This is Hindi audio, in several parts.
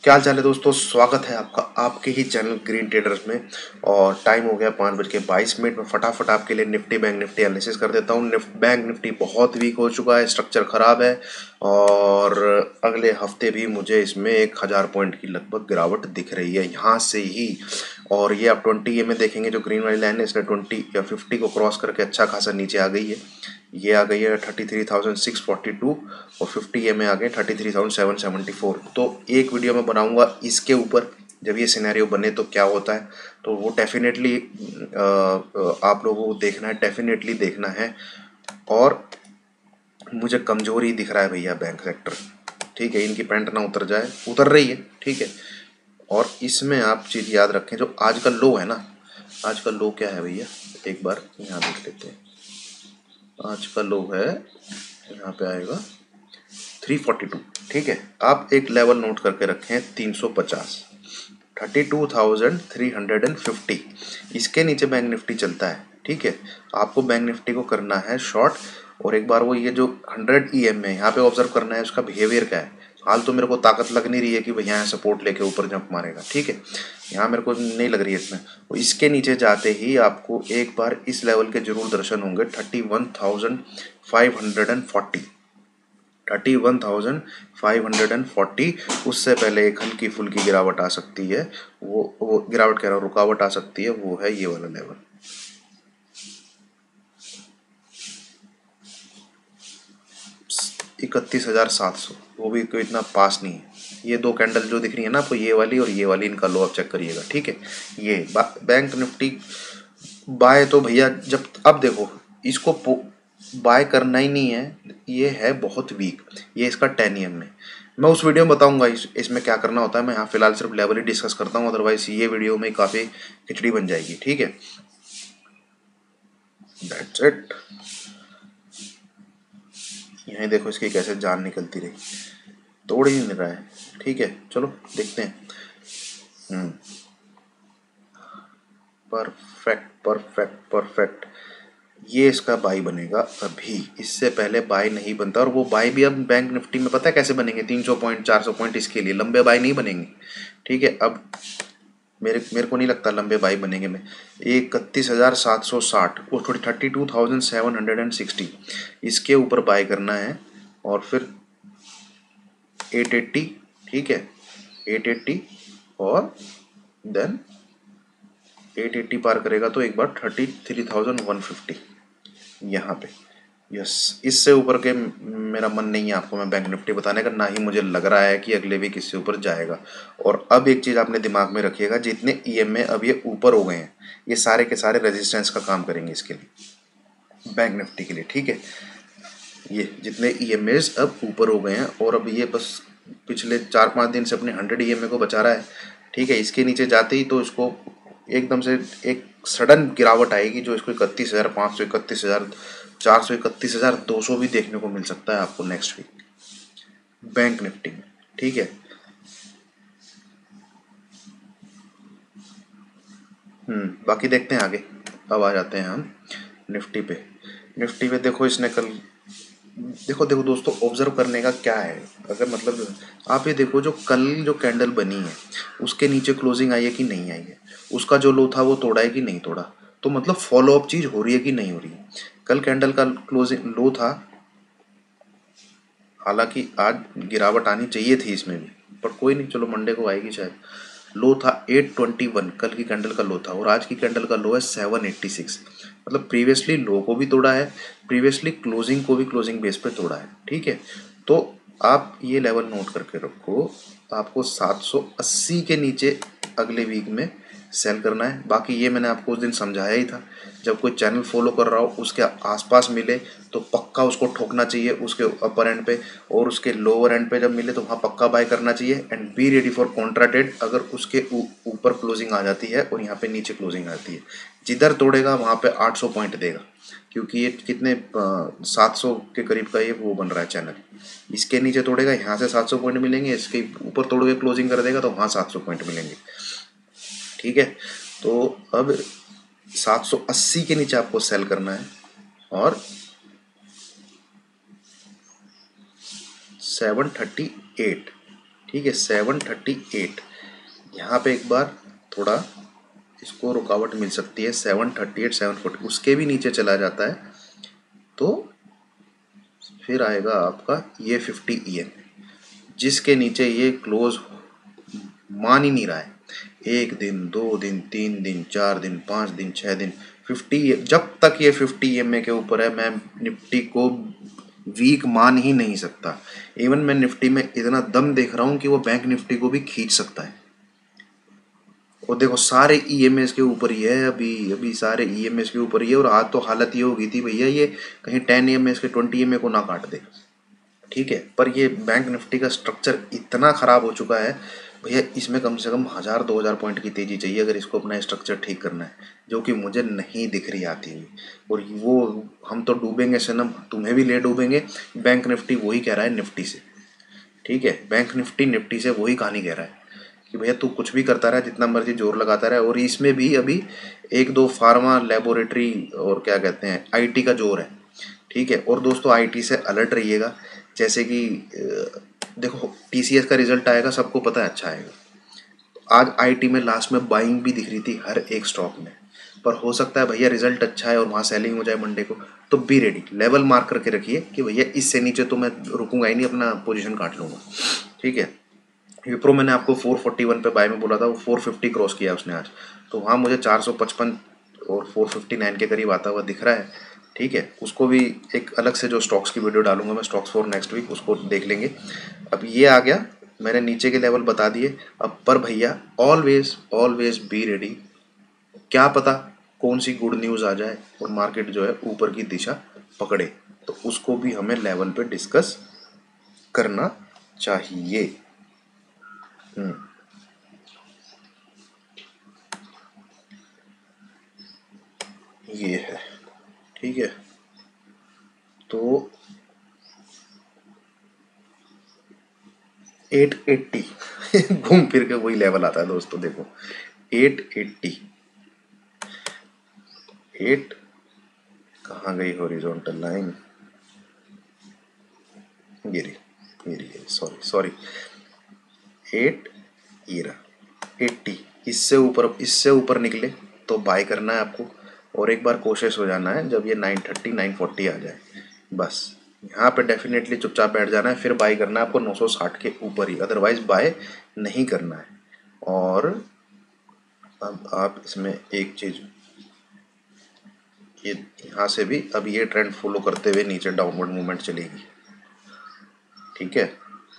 क्या हाल चाल है दोस्तों। स्वागत है आपका आपके ही चैनल ग्रीन ट्रेडर्स में। और टाइम हो गया 5:22 में फटाफट आपके लिए निफ्टी बैंक निफ्टी एनालिसिस कर देता हूँ। बैंक निफ्टी बहुत वीक हो चुका है, स्ट्रक्चर खराब है और अगले हफ्ते भी मुझे इसमें 1000 पॉइंट की लगभग गिरावट दिख रही है यहाँ से ही। और ये आप 20 में देखेंगे, जो ग्रीन वाली लाइन है इसने 20 या 50 को क्रॉस करके अच्छा खासा नीचे आ गई है। ये आ गई है 33,642 और 50 में आ गए 33,774। तो एक वीडियो में बनाऊंगा इसके ऊपर, जब ये सिनेरियो बने तो क्या होता है, तो वो डेफिनेटली आप लोगों को देखना है, डेफिनेटली देखना है। और मुझे कमजोरी दिख रहा है भैया बैंक सेक्टर, ठीक है। इनकी पैंट ना उतर जाए, उतर रही है, ठीक है। और इसमें आप चीज़ याद रखें, जो आज का लो है ना, आज का लो क्या है भैया, एक बार यहाँ देख लेते हैं। आज का लो है, यहाँ पे आएगा 342, ठीक है। आप एक लेवल नोट करके रखें 350, 32,350। इसके नीचे बैंक निफ्टी चलता है, ठीक है। आपको बैंक निफ्टी को करना है शॉर्ट। और एक बार वो ये जो 100 EM है यहाँ पे ऑब्जर्व करना है, उसका बिहेवियर क्या है। हाल तो मेरे को ताकत लग नहीं रही है कि भैया यहाँ सपोर्ट लेके ऊपर जंप मारेगा, ठीक है। यहाँ मेरे को नहीं लग रही है इसमें। तो इसके नीचे जाते ही आपको एक बार इस लेवल के जरूर दर्शन होंगे, 31,540, 31,540। उससे पहले एक हल्की फुल्की गिरावट आ सकती है, वो गिरावट कह रहा हूँ, रुकावट आ सकती है, वो है ये वाला लेवल 31,700। वो भी कोई इतना पास नहीं है। ये दो कैंडल जो दिख रही है ना आपको, ये वाली और ये वाली, इनका लो आप चेक करिएगा, ठीक है। ये बैंक निफ्टी बाय तो भैया, जब अब देखो इसको बाय करना ही नहीं है, ये है बहुत वीक। ये इसका 10 EM में, मैं उस वीडियो में बताऊंगा इसमें क्या करना होता है। मैं यहाँ फिलहाल सिर्फ लेवल ही डिस्कस करता हूँ, अदरवाइज ये वीडियो में काफ़ी खिचड़ी बन जाएगी, ठीक है। That's it. यहीं देखो इसकी कैसे जान निकलती रही, तोड़ ही नहीं रहा है, ठीक है। चलो देखते हैं। Perfect perfect perfect. ये इसका बाई बनेगा अभी, इससे पहले बाई नहीं बनता। और वो बाई भी अब बैंक निफ्टी में पता है कैसे बनेंगे, 300 पॉइंट 400 पॉइंट, इसके लिए लंबे बाई नहीं बनेंगे, ठीक है। अब मेरे को नहीं लगता लंबे बाई बनेंगे। में 31,760, वो थोड़ी 32,760, इसके ऊपर बाय करना है। और फिर 880, ठीक है, 880 और देन 880 पार करेगा तो एक बार 33,150 यहाँ पे। यस, इससे ऊपर के मेरा मन नहीं है आपको मैं बैंक निफ्टी बताने का, ना ही मुझे लग रहा है कि अगले वीक इससे ऊपर जाएगा। और अब एक चीज़ आपने दिमाग में रखिएगा, जितने EM में अब ये ऊपर हो गए हैं, ये सारे के सारे रेजिस्टेंस का काम करेंगे इसके लिए, बैंक निफ्टी के लिए, ठीक है। ये जितने EMAs अब ऊपर हो गए हैं, और अब ये बस पिछले 4-5 दिन से अपने 100 EMA को बचा रहा है, ठीक है। इसके नीचे जाते ही तो इसको एकदम से एक सडन गिरावट आएगी, जो इसको 31,500, 31,400, 31,200 भी देखने को मिल सकता है आपको नेक्स्ट वीक बैंक निफ्टी में, ठीक है। बाकी देखते हैं आगे। अब आ जाते हैं हम निफ्टी पे। निफ्टी पे देखो, इसने कल देखो देखो दोस्तों, ऑब्जर्व करने का क्या है, अगर मतलब आप ये देखो, जो कल जो कैंडल बनी है उसके नीचे क्लोजिंग आई है कि नहीं आई है, उसका जो लो था वो तोड़ा है कि नहीं तोड़ा, तो मतलब फॉलो अप चीज हो रही है कि नहीं हो रही है। कल कैंडल का क्लोजिंग लो था, हालांकि आज गिरावट आनी चाहिए थी इसमें भी, पर कोई नहीं, चलो मंडे को आएगी शायद। लो था 821, कल की कैंडल का लो था, और आज की कैंडल का लो है 786। मतलब प्रीवियसली लो को भी तोड़ा है, प्रीवियसली क्लोजिंग को भी क्लोजिंग बेस पे तोड़ा है, ठीक है। तो आप ये लेवल नोट करके रखो, आपको 780 के नीचे अगले वीक में सेल करना है। बाकी ये मैंने आपको उस दिन समझाया ही था, जब कोई चैनल फॉलो कर रहा हो उसके आसपास मिले तो पक्का उसको ठोकना चाहिए उसके अपर एंड पे, और उसके लोअर एंड पे जब मिले तो वहाँ पक्का बाय करना चाहिए। And be ready for contra trade, अगर उसके ऊपर क्लोजिंग आ जाती है और यहाँ पे नीचे क्लोजिंग आती है, जिधर तोड़ेगा वहाँ पे 800 पॉइंट देगा, क्योंकि ये कितने 700 के करीब का ये वो बन रहा है चैनल। इसके नीचे तोड़ेगा, यहाँ से 700 पॉइंट मिलेंगे, इसके ऊपर तोड़ के क्लोजिंग कर देगा तो वहाँ 700 पॉइंट मिलेंगे, ठीक है। तो अब 780 के नीचे आपको सेल करना है, और 738, ठीक है 738, यहाँ पे एक बार थोड़ा इसको रुकावट मिल सकती है 738 740, उसके भी नीचे चला जाता है तो फिर आएगा आपका ये 50 EM, जिसके नीचे ये क्लोज मान ही नहीं रहा है। 1 दिन 2 दिन 3 दिन 4 दिन 5 दिन 6 दिन 50, जब तक ये 50 EMA के ऊपर है मैं निफ्टी को वीक मान ही नहीं सकता। इवन मैं निफ्टी में इतना दम देख रहा हूँ कि वो बैंक निफ्टी को भी खींच सकता है। और देखो सारे EMAs के ऊपर ही है, अभी अभी सारे EMAs के ऊपर ही है। और आज तो हालत ये हो गई थी भैया, ये कहीं 10 EMAs के 20 EMA को ना काट दे। ठीक है, पर ये बैंक निफ्टी का स्ट्रक्चर इतना खराब हो चुका है भैया, इसमें कम से कम 1000-2000 पॉइंट की तेजी चाहिए अगर इसको अपना स्ट्रक्चर ठीक करना है, जो कि मुझे नहीं दिख रही आती हुई। और वो हम तो डूबेंगे सनम, तुम्हें भी ले डूबेंगे। बैंक निफ्टी वही कह रहा है निफ्टी से, ठीक है, बैंक निफ्टी निफ्टी से वही कहानी कह रहा है कि भैया तू कुछ भी करता रहा, जितना मर्जी जोर लगाता रहा। और इसमें भी अभी एक दो फार्मा लेबोरेटरी और क्या कहते हैं आईटी का जोर है। ठीक है, और दोस्तों आईटी से अलर्ट रहिएगा। जैसे कि देखो टीसीएस का रिजल्ट आएगा, सबको पता है अच्छा आएगा। आज आईटी में लास्ट में बाइंग भी दिख रही थी हर एक स्टॉक में, पर हो सकता है भैया रिजल्ट अच्छा है और वहाँ सेलिंग हो जाए मंडे को, तो बी रेडी, लेवल मार्क करके रखिए कि भैया इससे नीचे तो मैं रुकूंगा ही नहीं, अपना पोजीशन काट लूंगा। ठीक है, विप्रो मैंने आपको 441 पे बाय में बोला था, वो 450 क्रॉस किया उसने आज, तो वहाँ मुझे 455 और 459 के करीब आता हुआ दिख रहा है। ठीक है, उसको भी एक अलग से जो स्टॉक्स की वीडियो डालूंगा मैं, स्टॉक्स फॉर नेक्स्ट वीक, उसको देख लेंगे। अब ये आ गया, मैंने नीचे के लेवल बता दिए। अब पर भैया ऑलवेज ऑलवेज बी रेडी, क्या पता कौन सी गुड न्यूज़ आ जाए और मार्केट जो है ऊपर की दिशा पकड़े, तो उसको भी हमें लेवल पे डिस्कस करना चाहिए। ये है, ठीक है, तो 880 घूम फिर के वही लेवल आता है दोस्तों, देखो 880, 8 कहाँ गई हॉरिजॉन्टल लाइन, ये रही, ये रही, सॉरी सॉरी, 8 ये रहा 80, इससे ऊपर निकले तो बाय करना है आपको। और एक बार कोशिश हो जाना है जब ये 930 940 आ जाए, बस यहाँ पे डेफिनेटली चुपचाप बैठ जाना है, फिर बाय करना है आपको 960 के ऊपर ही, अदरवाइज बाय नहीं करना है। और अब आप इसमें एक चीज, ये यहाँ से भी अब ये ट्रेंड फॉलो करते हुए नीचे डाउनवर्ड मूवमेंट चलेगी। ठीक है,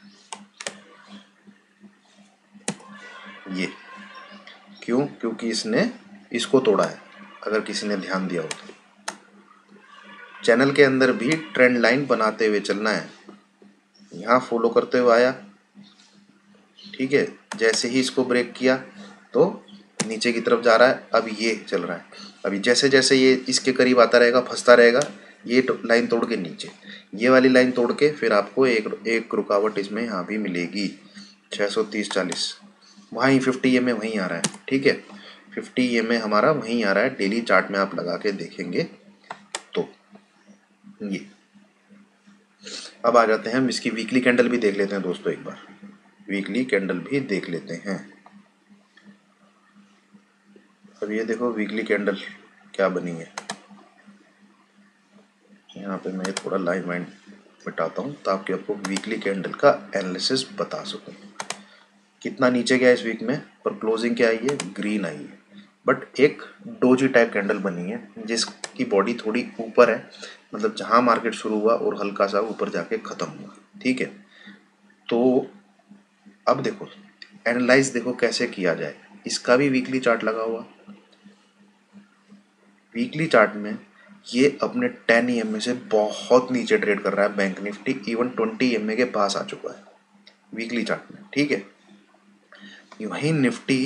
ये क्यों, क्योंकि इसने इसको तोड़ा है, अगर किसी ने ध्यान दिया हो तो। चैनल के अंदर भी ट्रेंड लाइन बनाते हुए चलना है, यहाँ फॉलो करते हुए आया। ठीक है, जैसे ही इसको ब्रेक किया तो नीचे की तरफ जा रहा है, अब ये चल रहा है। अभी जैसे जैसे ये इसके करीब आता रहेगा, फंसता रहेगा, ये लाइन तोड़ के नीचे, ये वाली लाइन तोड़ के फिर आपको एक रुकावट इसमें यहाँ भी मिलेगी 630-40, वहीं 50 EMA वहीं आ रहा है। ठीक है, 50 EMA हमारा वहीं आ रहा है, डेली चार्ट में आप लगा के देखेंगे तो। ये अब आ जाते हैं हम इसकी वीकली कैंडल भी देख लेते हैं दोस्तों, एक बार वीकली कैंडल भी देख लेते हैं। अब ये देखो वीकली कैंडल क्या बनी है, यहाँ पे मैं थोड़ा लाइन वाइन मिटाता हूँ ताकि आपको वीकली कैंडल का एनालिसिस बता सकूँ। कितना नीचे गया इस वीक में, पर क्लोजिंग क्या आई है, ग्रीन आई है, बट एक डोजी टाइप कैंडल बनी है जिसकी बॉडी थोड़ी ऊपर है, मतलब जहाँ मार्केट शुरू हुआ और हल्का सा ऊपर जाके खत्म हुआ। ठीक है, तो अब देखो एनालाइज देखो कैसे किया जाए, इसका भी वीकली चार्ट लगा हुआ। वीकली चार्ट में ये अपने 10 EMA से बहुत नीचे ट्रेड कर रहा है बैंक निफ्टी, इवन 20 EMA के पास आ चुका है वीकली चार्ट में। ठीक है, वहीं निफ्टी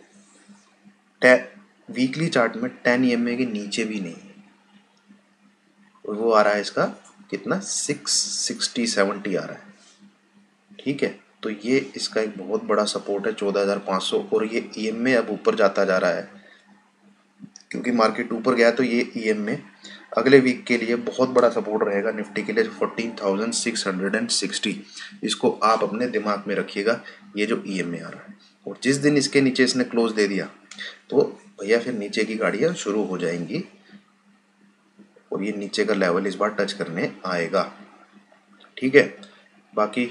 वीकली चार्ट में 10 EMA के नीचे भी नहीं है, और वो आ रहा है इसका कितना 660-70 आ रहा है। ठीक है, तो ये इसका एक बहुत बड़ा सपोर्ट है 14,500, और ये EMA अब ऊपर जाता जा रहा है, क्योंकि मार्केट ऊपर गया तो ये EMA अगले वीक के लिए बहुत बड़ा सपोर्ट रहेगा निफ्टी के लिए 14,660। इसको आप अपने दिमाग में रखिएगा, ये जो EMA आ रहा है। और जिस दिन इसके नीचे इसने क्लोज दे दिया तो भैया फिर नीचे की गाड़ियाँ शुरू हो जाएंगी और ये नीचे का लेवल इस बार टच करने आएगा। ठीक है, बाकी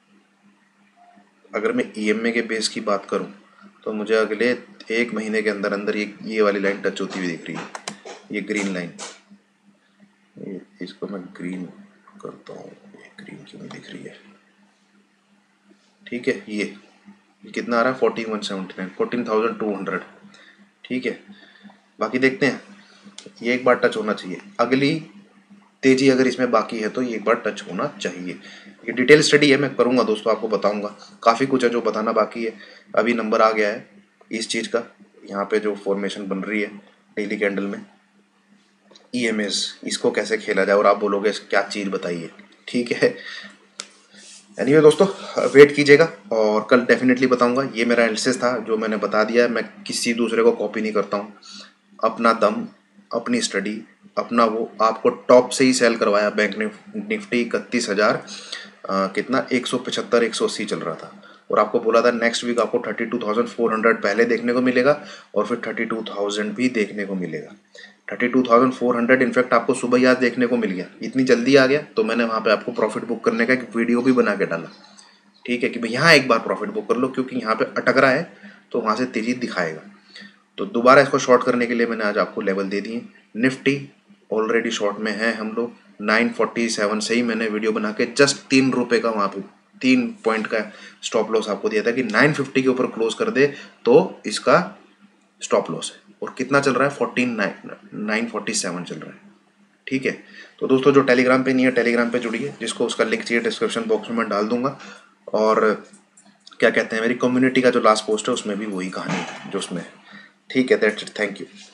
अगर मैं EMA के बेस की बात करूं तो मुझे अगले 1 महीने के अंदर अंदर ये वाली लाइन टच होती हुई दिख रही है, ये ग्रीन लाइन। इसको मैं ग्रीन करता हूँ, ये ग्रीन क्यों नहीं दिख रही है। ठीक है, ये कितना आ रहा है 14,179, 14,200। ठीक है, बाकी देखते हैं, ये एक बार टच होना चाहिए। अगली तेजी अगर इसमें बाकी है तो ये एक बार टच होना चाहिए। ये डिटेल स्टडी है, मैं करूँगा दोस्तों, आपको बताऊँगा। काफ़ी कुछ है जो बताना बाकी है। अभी नंबर आ गया है इस चीज़ का, यहाँ पे जो फॉर्मेशन बन रही है डेली कैंडल में EMAs, इसको कैसे खेला जाए, और आप बोलोगे क्या चीज़ बताइए। ठीक है, एनीवे दोस्तों वेट कीजिएगा और कल डेफिनेटली बताऊंगा। ये मेरा एनालिसिस था जो मैंने बता दिया है, मैं किसी दूसरे को कॉपी नहीं करता हूँ। अपना दम, अपनी स्टडी, अपना वो आपको टॉप से ही सेल करवाया। बैंक निफ्टी 31,000 कितना 175 180 चल रहा था, और आपको बोला था नेक्स्ट वीक आपको 32,400 पहले देखने को मिलेगा और फिर 32,000 भी देखने को मिलेगा। 32,400 इनफैक्ट आपको सुबह ही आज देखने को मिल गया, इतनी जल्दी आ गया तो मैंने वहाँ पे आपको प्रॉफिट बुक करने का एक वीडियो भी बना के डाला। ठीक है, कि भाई यहाँ एक बार प्रॉफिट बुक कर लो, क्योंकि यहाँ पे अटक रहा है तो वहाँ से तेजी दिखाएगा। तो दोबारा इसको शॉर्ट करने के लिए मैंने आज आपको लेवल दे दिए। निफ्टी ऑलरेडी शॉर्ट में है हम लोग, 947 से ही मैंने वीडियो बना के जस्ट 3 रुपये का वहाँ पे 3 पॉइंट का स्टॉप लॉस आपको दिया था कि 950 के ऊपर क्लोज कर दे तो इसका स्टॉप लॉस है। और कितना चल रहा है 947 चल रहा है। ठीक है, तो दोस्तों जो टेलीग्राम पे नहीं है टेलीग्राम पे जुड़िए, जिसको उसका लिंक चाहिए डिस्क्रिप्शन बॉक्स में मैं डाल दूंगा। और क्या कहते हैं, मेरी कम्युनिटी का जो लास्ट पोस्ट है उसमें भी वही कहानी जो उसमें। ठीक है, दैट्स इट, थैंक यू।